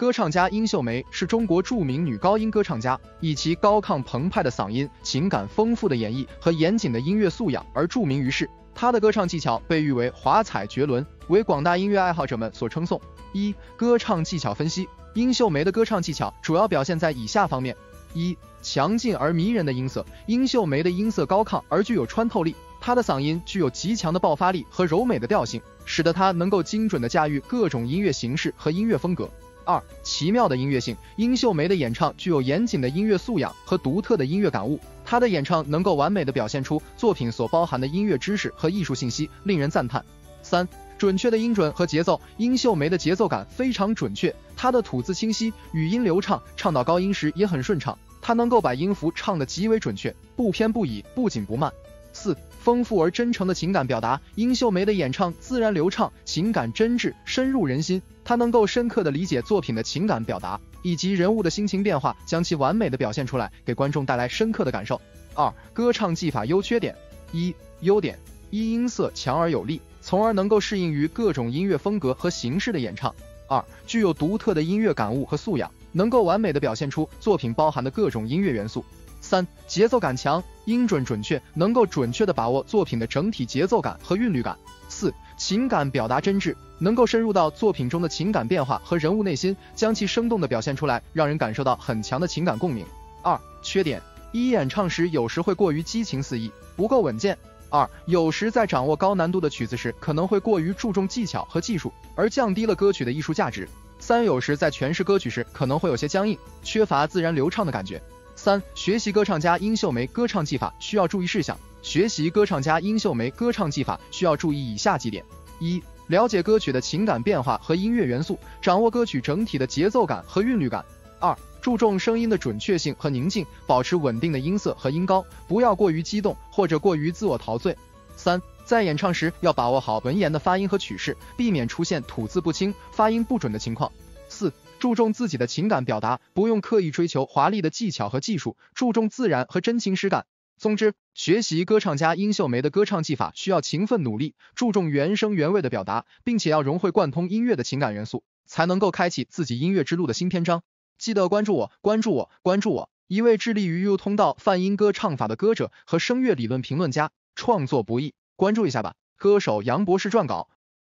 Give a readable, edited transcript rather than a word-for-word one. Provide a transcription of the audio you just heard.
歌唱家殷秀梅是中国著名女高音歌唱家，以其高亢澎湃的嗓音、情感丰富的演绎和严谨的音乐素养而著名于世。她的歌唱技巧被誉为华彩绝伦，为广大音乐爱好者们所称颂。一、歌唱技巧分析。殷秀梅的歌唱技巧主要表现在以下方面：一、强劲而迷人的音色。殷秀梅的音色高亢而具有穿透力，她的嗓音具有极强的爆发力和柔美的调性，使得她能够精准地驾驭各种音乐形式和音乐风格。二、奇妙的音乐性。殷秀梅的演唱具有严谨的音乐素养和独特的音乐感悟，她的演唱能够完美地表现出作品所包含的音乐知识和艺术信息，令人赞叹。三、准确的音准和节奏。殷秀梅的节奏感非常准确，她的吐字清晰，语音流畅，唱到高音时也很顺畅，她能够把音符唱得极为准确，不偏不倚，不紧不慢。四、丰富而真诚的情感表达。殷秀梅的演唱自然流畅，情感真挚，深入人心，她能够深刻地理解作品的情感表达以及人物的心情变化，将其完美地表现出来，给观众带来深刻的感受。二、歌唱技法优缺点。一、优点：一、音色强而有力，从而能够适应于各种音乐风格和形式的演唱。二、具有独特的音乐感悟和素养，能够完美地表现出作品包含的各种音乐元素。三、节奏感强，音准准确，能够准确地把握作品的整体节奏感和韵律感。四、情感表达真挚，能够深入到作品中的情感变化和人物内心，将其生动地表现出来，让人感受到很强的情感共鸣。二、缺点：一、演唱时有时会过于激情四溢，不够稳健。二、有时在掌握高难度的曲子时，可能会过于注重技巧和技术，而降低了歌曲的艺术价值。三、有时在诠释歌曲时，可能会有些僵硬，缺乏自然流畅的感觉。三、学习歌唱家殷秀梅歌唱技法需要注意事项。学习歌唱家殷秀梅歌唱技法需要注意以下几点：一、了解歌曲的情感变化和音乐元素，掌握歌曲整体的节奏感和韵律感。二、注重声音的准确性和宁静，保持稳定的音色和音高，不要过于激动或者过于自我陶醉。三、在演唱时要把握好文言的发音和曲式，避免出现吐字不清、发音不准的情况。四、注重自己的情感表达，不用刻意追求华丽的技巧和技术，注重自然和真情实感。总之，学习歌唱家殷秀梅的歌唱技法需要勤奋努力，注重原声原味的表达，并且要融会贯通音乐的情感元素，才能够开启自己音乐之路的新篇章。记得关注我，关注我，关注我，一位致力于运用通道泛音歌唱法的歌者和声乐理论评论家，创作不易，关注一下吧。歌手杨博士撰稿。